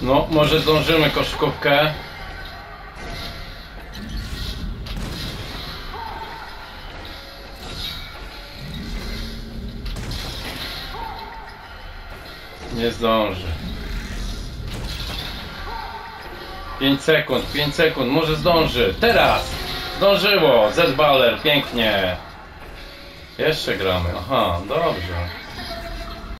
No, może zdążymy koszykówkę. Nie zdąży. 5 sekund, może zdąży. Teraz! Zdążyło! Z-Baller, pięknie. Jeszcze gramy, aha, dobrze.